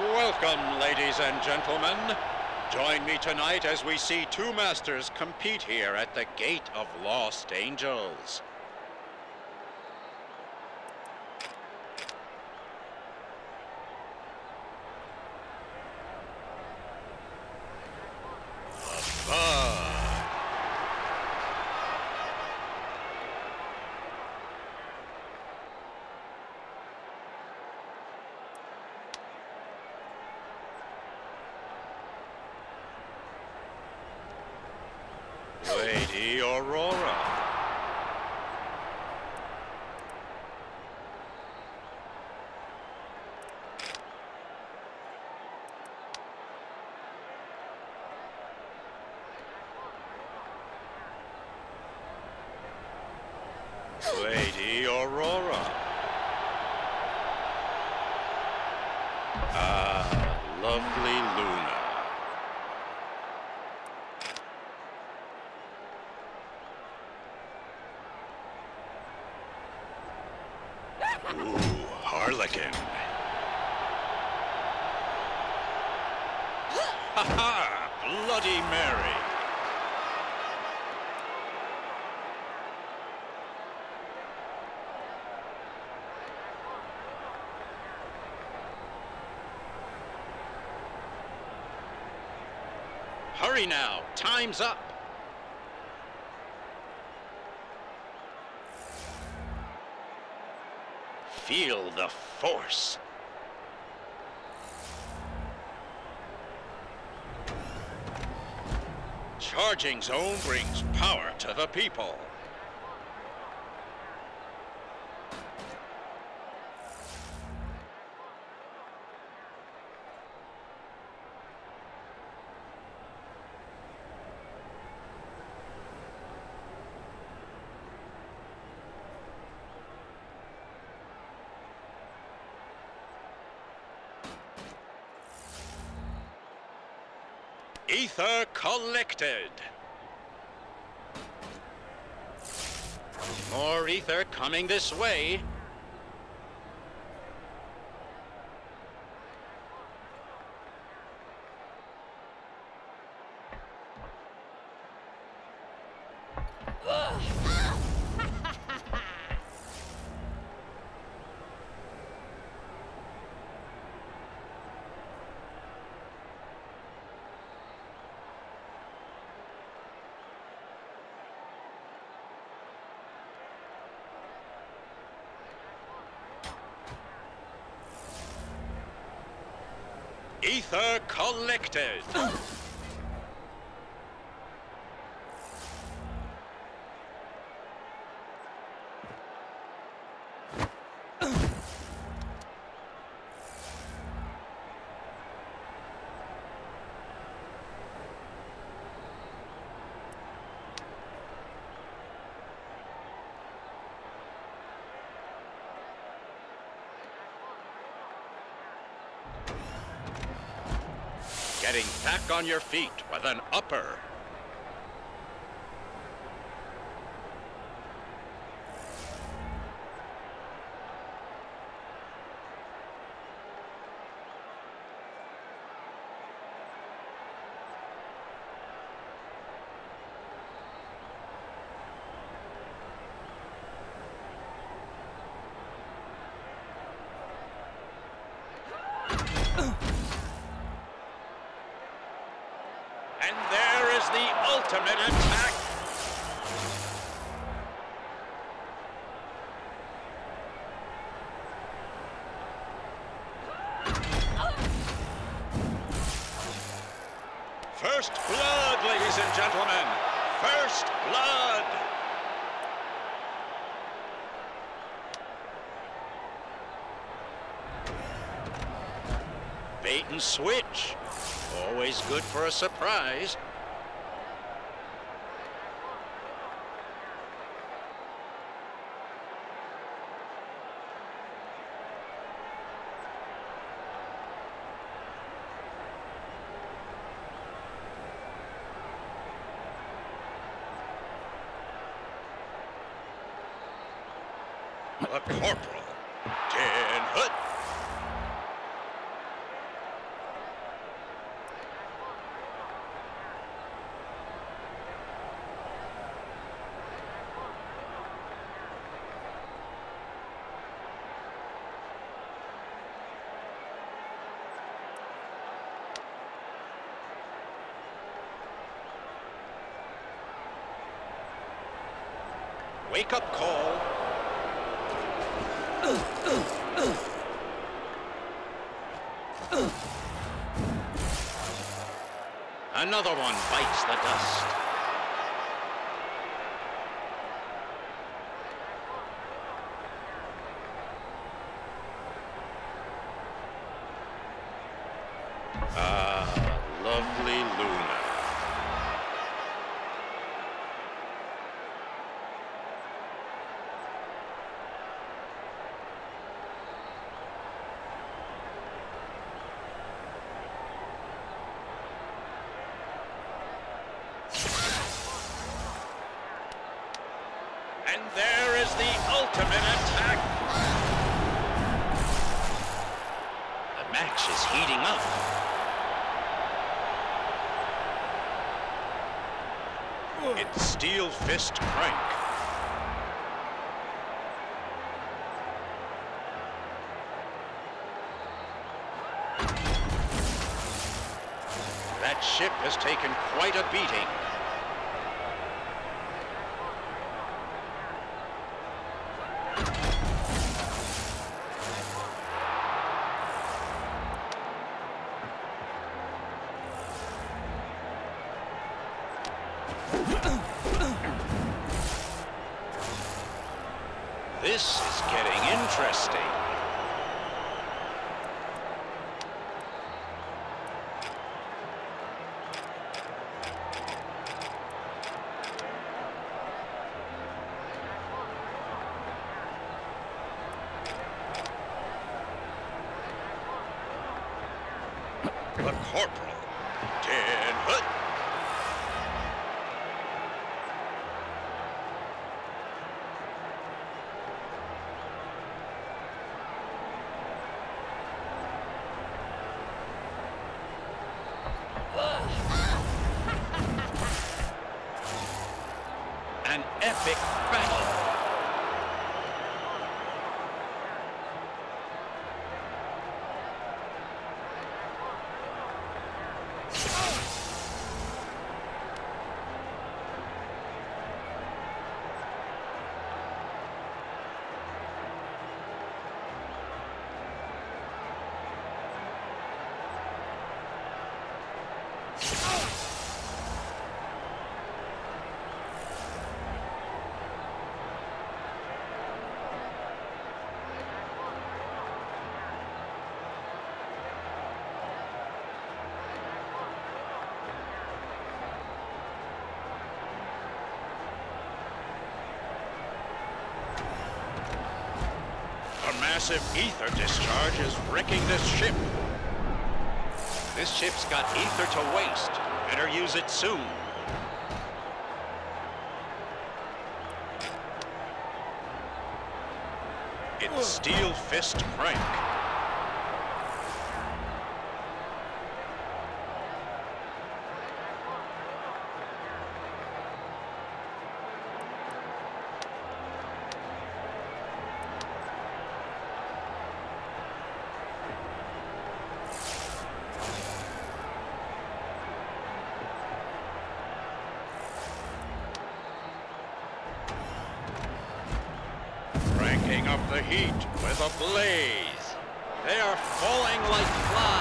Welcome, ladies and gentlemen. Join me tonight as we see two masters compete here at the Gate of Lost Angels. Lady Aurora. Lady Aurora. Ah, lovely Luna. Ooh, Harlequin. Ha-ha! Bloody Mary. Hurry now, time's up. Feel the force. Charging Zone brings power to the people. Ether collected. More ether coming this way. Ether collected. Getting back on your feet with an upper. And there is the ultimate attack. First blood, ladies and gentlemen. First blood. Bait and switch. Always good for a surprise. A corporal. 10 hut. wake-up call. Another one bites the dust. Ah, lovely Luna. And there is the ultimate attack. The match is heating up. It's Steel Fist Crank. That ship has taken quite a beating. This is getting interesting. The Corporal. 10 hut. An epic battle. A massive ether discharge is wrecking this ship. This ship's got ether to waste. Better use it soon. It's Steel Fist Crank. Cranking up the heat with a blaze. They are falling like flies.